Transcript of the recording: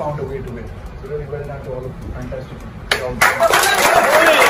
found a way to win. So really well done to all of you. Fantastic.